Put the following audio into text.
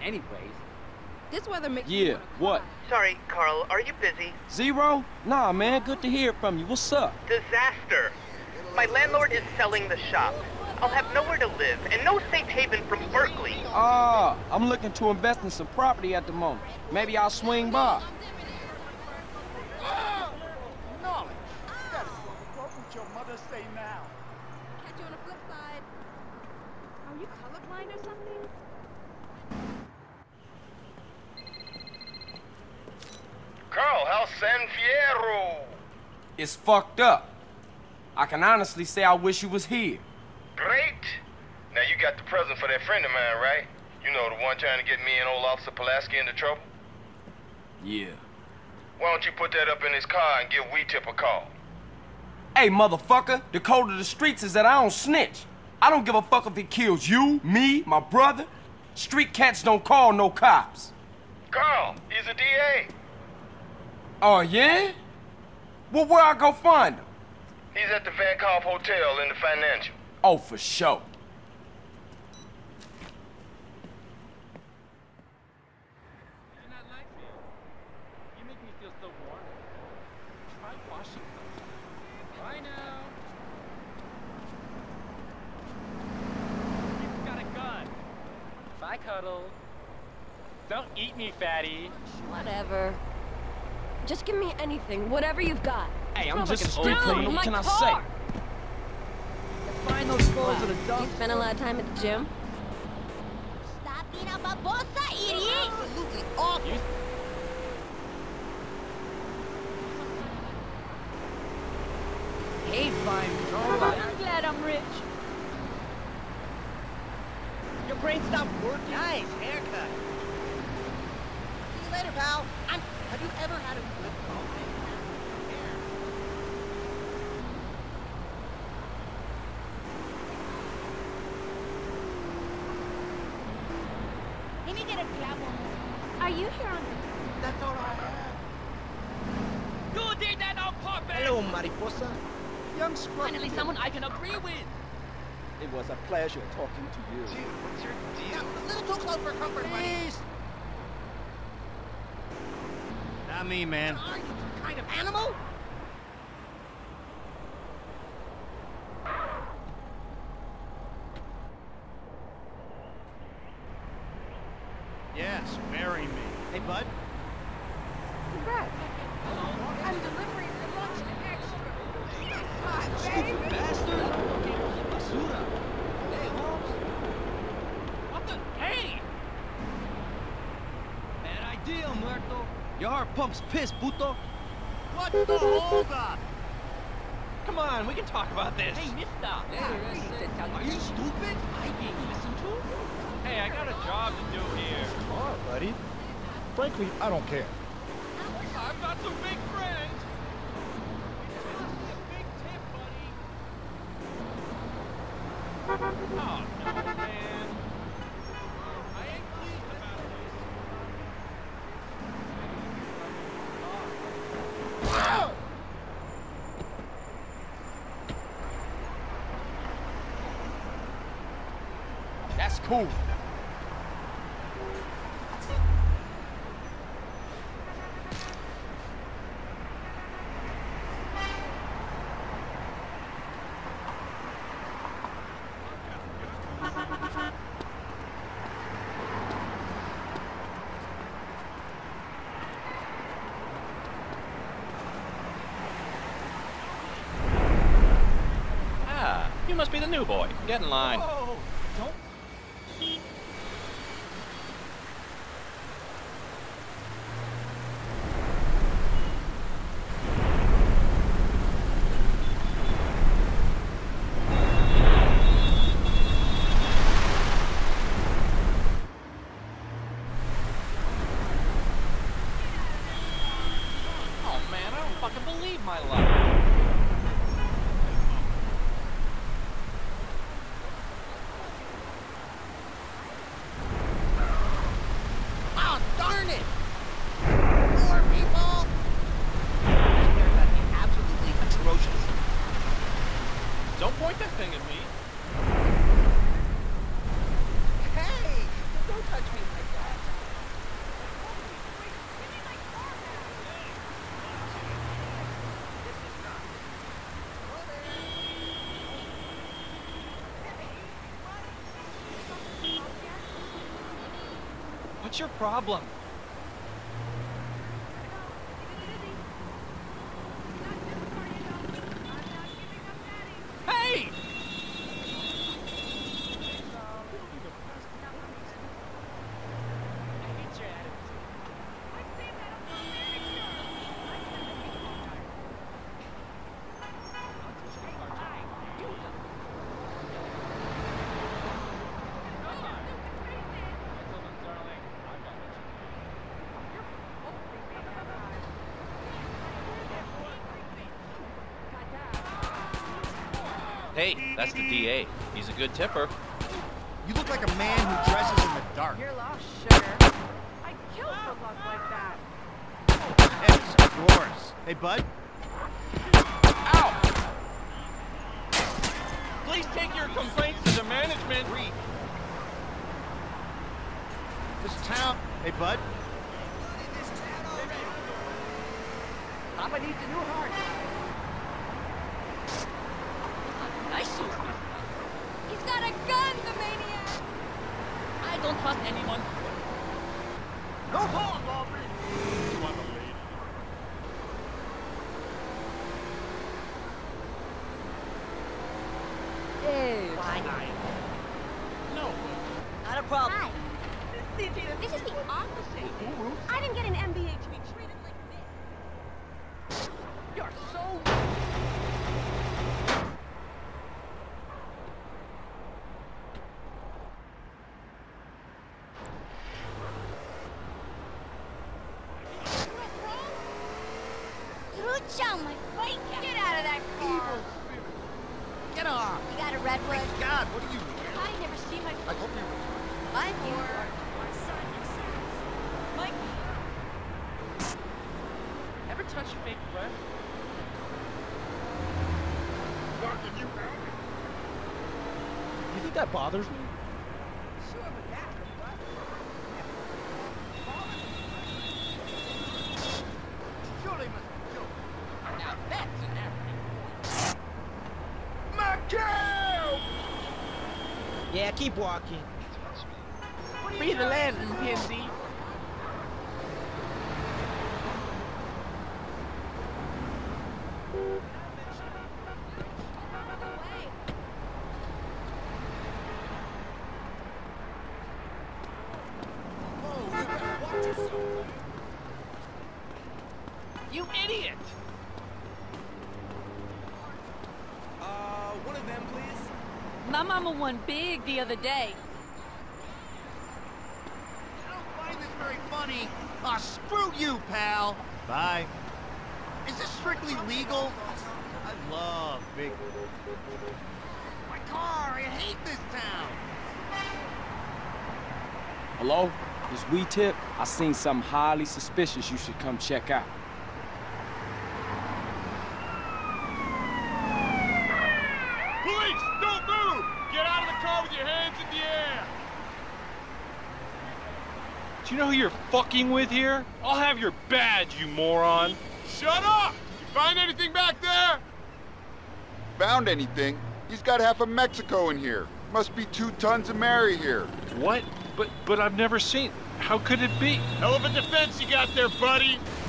Anyways, this weather makes Yeah, what? Sorry, Carl, are you busy? Zero? Nah, man, good to hear from you. What's up? Disaster. My landlord is selling the shop. I'll have nowhere to live and no safe haven from Berkeley. Ah, I'm looking to invest in some property at the moment. Maybe I'll swing by. Knowledge. That is what would your mother say now? Catch you on the flip side. Are you colorblind or something? Carl, how's San Fierro? It's fucked up. I can honestly say I wish you was here. Great. Now you got the present for that friend of mine, right? You know, the one trying to get me and old Officer Pulaski into trouble? Yeah. Why don't you put that up in his car and give Weetip a call? Hey, motherfucker, the code of the streets is that I don't snitch. I don't give a fuck if it kills you, me, my brother. Street cats don't call no cops. Carl, he's a DA. Oh, yeah? Well, where I go find him? He's at the Van Calf Hotel in the Financial. Oh, for sure. Bye, Cuddle. Don't eat me, fatty. Whatever. Just give me anything, whatever you've got. Hey, I'm Sounds just like a an street old criminal. lady. What can I car. say? Find those clothes in the You dump. spend a lot of time at the gym? Stop being a babosa, idiot! Absolutely awful. Hey, fine. I'm glad I'm rich. Your brain stopped working. Nice haircut. See you later, pal. Have you ever had a good coffee? Let me get a clavo. Are you here on... That's all I have. You did that on purpose. Hello, Mariposa. Young scruffy. Finally, someone I can agree with. It was a pleasure talking to you. Dude, what's your deal? A little too close for comfort, buddy. Not me, man. Are you some kind of animal? Yes, marry me. Hey, bud. Congrats. I'm delivering your lunch to Extra. Stupid bastard. Basura. Hey, Holmes. What the? Hey! Bad idea, Muerto. Your heart pumps piss, puto. What the hold up? Come on, we can talk about this. Hey, mister. Are you stupid? I being listened to? Hey, I got a job to do here. All right, buddy. Frankly, I don't care. I've got some big friends. A big tip, buddy. Oh, no, man. I ain't pleased about this. That's cool. Ah, you must be the new boy. Get in line. Oh, don't. Oh, man, I don't fucking believe my luck. Oh, darn it! More people! That haircut is absolutely atrocious. Don't point that thing at me. Hey! Don't touch me like that. What's your problem? Hey! Hey, that's the DA. He's a good tipper. You look like a man who dresses in the dark. You're lost, sugar. I kill for luck like that. Yes, of course. Hey, bud. Ow! Please take your complaints to the management. This town. Hey, bud. Papa needs a new heart. He's got a gun, the maniac! I don't trust anyone. No hold, Aubrey. You want a lady? Hey. Fine. No. Not a problem. Hi. This is the opposite. I didn't get an MBA to be treated like this. You're so... My bike. Get out of that car. Get off. You got a redwood? God, what are you? I never see my... I hope you. I'm here. Mike. Ever touch fake breath? You think that bothers me? Sure, but that. Surely must be joking. Now that's an African. My cow! Yeah, keep walking. Free the land, PNC. You idiot! One of them, please. My mama won big the other day. I don't find this very funny. Aw, screw you, pal. Bye. Is this strictly legal? I love big... My car! I hate this town! Hello? This We Tip? I seen something highly suspicious you should come check out. Police! Don't move! Get out of the car with your hands in the air! Do you know who you're fucking with here? I'll have your badge, you moron! Shut up! You find anything back there? Found anything? He's got half of Mexico in here. Must be 2 tons of Mary here. What? But I've never seen... How could it be? Hell of a defense you got there, buddy!